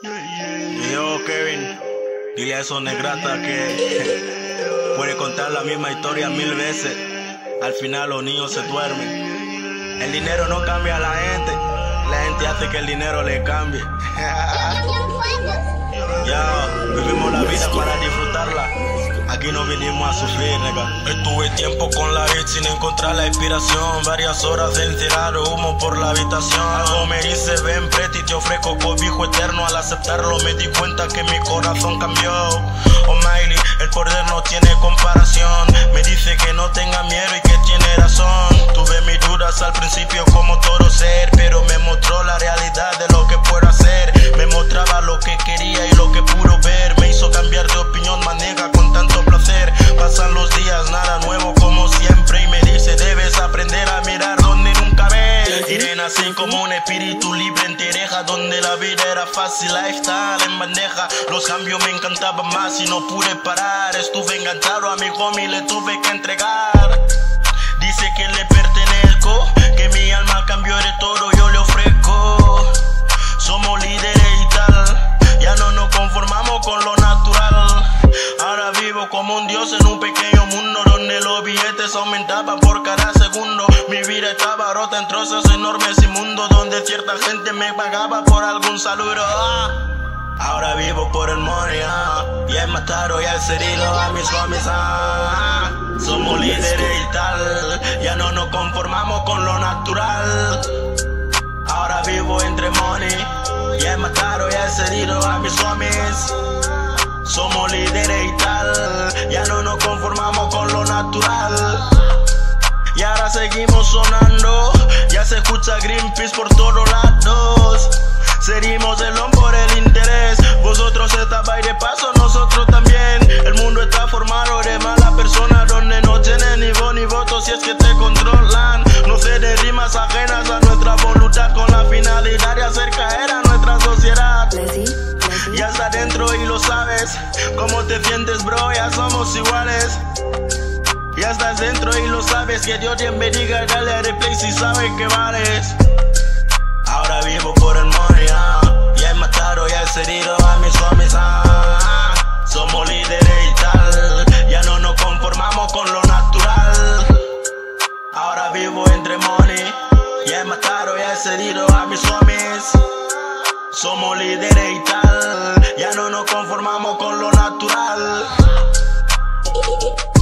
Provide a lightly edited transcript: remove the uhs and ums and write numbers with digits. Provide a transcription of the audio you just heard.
Yo, Kevin, dile a esos negratas que puede contar la misma historia 1000 veces. Al final los niños se duermen. El dinero no cambia a la gente hace que el dinero le cambie. Ya, vivimos la vida para disfrutarla. Aquí no vinimos a sufrir, nega. Estuve tiempo con la hit sin encontrar la inspiración. Varias horas de encerrado humo por la habitación. Algo me dice, ven pretty, te ofrezco cobijo eterno. Al aceptarlo me di cuenta que mi corazón cambió. Oh Miley, el poder no tiene comparación. Me dice que no tenga miedo y que tiene razón. Tuve mis dudas al principio como todo ser, pero me mostró la realidad de lo que puedo hacer. Me mostraba lo que quería y lo que pudo ver. Me hizo cambiar de opinión, manega, con tanto placer. Pasan los días, nada nuevo como siempre. Y me dice, debes aprender a mirar donde nunca ves. Iré así como un espíritu libre en Tereja, donde la vida era fácil, lifestyle en bandeja. Los cambios me encantaban más y no pude parar. Estuve enganchado a mi homie, le tuve que entregar. Dice que le pertenezco, que mi alma cambió de todo, yo le ofrezco. Somos líderes y tal, ya no nos conformamos con lo natural. Ahora vivo como un dios en un pequeño mundo, donde los billetes aumentaban por cada segundo. Mi vida estaba rota en trozos enormes y mundos, donde cierta gente me pagaba por algún saludo. Ahora vivo por el money, y he matado y he herido a mis homies. Somos líderes y tal, ya no nos conformamos con lo natural. Ahora vivo entre money, y he matado y he herido a mis homies. Somos líderes y tal, ya no nos conformamos con lo natural. Y ahora seguimos sonando, ya se escucha Greenpeace por todos lados. Seguimos el on por el interés, vosotros estabais de paso, nosotros también. El mundo está formado de malas personas, donde no tienen ni voz ni voto si es que te controlan. No sé de rimas ajenas a nuestra voluntad, con la finalidad de hacer caer a nuestra sociedad. Ya está dentro y lo sabes, ¿cómo te sientes, bro? Ya somos iguales. Ya estás dentro y lo sabes, que Dios te bendiga y dale a replay si sabes que vales. Ahora vivo por el money, y he matado y he herido a mis homies. Somos líderes y tal, ya no nos conformamos con lo natural. Ahora vivo entre money, y he matado y he herido a mis homies. Somos líderes y tal, ya no nos conformamos con lo natural.